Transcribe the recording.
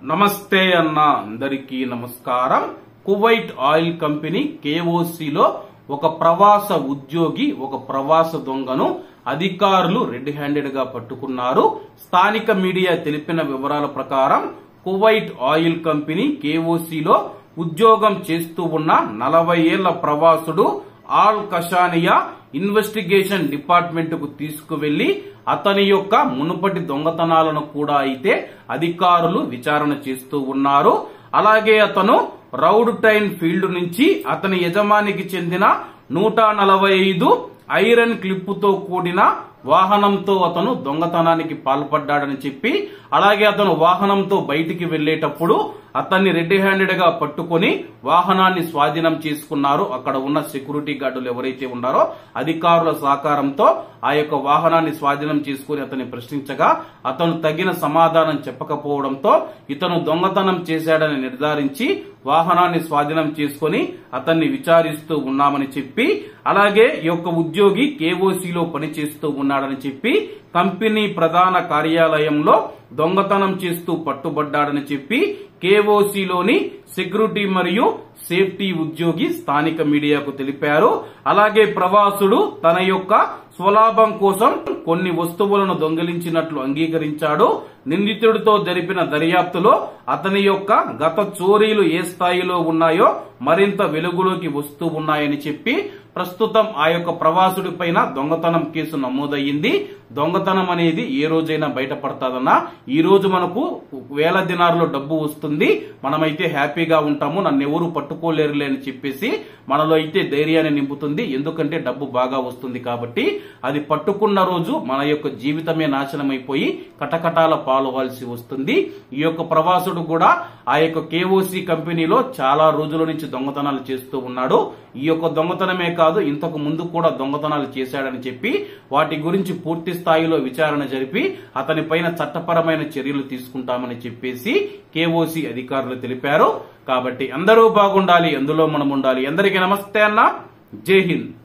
నమస్తే అన్న అందరికీ నమస్కారం. కువైట్ ఆయిల్ కంపెనీ కేఓసీలో ఒక ప్రవాస ఉద్యోగి ఒక ప్రవాస దొంగను అధికారులు రెడ్ హ్యాండెడ్ గా పట్టుకున్నారు. స్థానిక మీడియా తెలిపిన వివరాల ప్రకారం కువైట్ ఆయిల్ కంపెనీ కేఓసీలో ఉద్యోగం చేస్తూ ఉన్న 40 ఏళ్ల ప్రవాసుడు ఆల్ కషానియా ఇన్వెస్టిగేషన్ డిపార్ట్మెంట్ కు తీసుకువెళ్లి అతని యొక్క మునుపటి దొంగతనాలను కూడా అయితే అధికారులు విచారణ చేస్తూ ఉన్నారు. అలాగే అతను రౌడ్ టైన్ ఫీల్డ్ నుంచి అతని యజమానికి చెందిన 145 ఐరన్ క్లిప్పుతో కూడిన వాహనంతో అతను దొంగతనానికి పాల్పడ్డాడని చెప్పి, అలాగే అతను వాహనంతో బయటికి వెళ్లేటప్పుడు అతన్ని రెడ్ హ్యాండెడ్ గా పట్టుకుని వాహనాన్ని స్వాధీనం చేసుకున్నారు. అక్కడ ఉన్న సెక్యూరిటీ గార్డులు ఎవరైతే ఉన్నారో అధికారుల సహకారంతో ఆ యొక్క వాహనాన్ని స్వాధీనం చేసుకుని అతన్ని ప్రశ్నించగా అతను తగిన సమాధానం చెప్పకపోవడంతో ఇతను దొంగతనం చేశాడని నిర్ధారించి వాహనాన్ని స్వాధీనం చేసుకుని అతన్ని విచారిస్తూ ఉన్నామని చెప్పి, అలాగే ఈ యొక్క ఉద్యోగి కేఓసీలో పనిచేస్తూ ఉన్నాడని చెప్పి, కంపెనీ ప్రధాన కార్యాలయంలో దొంగతనం చేస్తూ పట్టుబడ్డాడని చెప్పి కేఓసీలోని సెక్యూరిటీ మరియు సేఫ్టీ ఉద్యోగి స్థానిక మీడియాకు తెలిపారు. అలాగే ప్రవాసుడు తన యొక్క స్వలాభం కోసం కొన్ని వస్తువులను దొంగిలించినట్లు అంగీకరించాడు. నిందితుడితో జరిపిన దర్యాప్తులో అతని యొక్క గత చోరీలు ఏ స్థాయిలో ఉన్నాయో మరింత వెలుగులోకి వస్తూ ఉన్నాయని చెప్పి, ప్రస్తుతం ఆ యొక్క ప్రవాసుడి పైన దొంగతనం కేసు నమోదయ్యింది. దొంగతనం అనేది ఏ రోజైనా బయటపడతాదన్నా, ఈ రోజు మనకు వేల దినార్లో డబ్బు వస్తుంది, మనమైతే హ్యాపీగా ఉంటాము, నన్ను ఎవరు పట్టుకోలేరులే అని చెప్పేసి మనలో అయితే ధైర్యాన్ని నింపుతుంది. ఎందుకంటే డబ్బు బాగా వస్తుంది కాబట్టి. అది పట్టుకున్న రోజు మన యొక్క జీవితమే నాశనం అయిపోయి కటకటాల పాల్వాల్సి వస్తుంది. ఈ యొక్క ప్రవాసుడు కూడా ఆ యొక్క కేఓసీ కంపెనీలో చాలా రోజుల నుంచి దొంగతనాలు చేస్తూ ఉన్నాడు. ఈ యొక్క దొంగతనమే కాదు, ఇంతకు ముందు కూడా దొంగతనాలు చేశాడని చెప్పి వాటి గురించి పూర్తి స్థాయిలో విచారణ జరిపి అతని పైన చట్టపరమైన చర్యలు తీసుకుంటామని చెప్పేసి కేఓసీ అధికారులు తెలిపారు. కాబట్టి అందరూ బాగుండాలి, అందులో మనం ఉండాలి. అందరికీ నమస్తే అన్న, జై హింద్.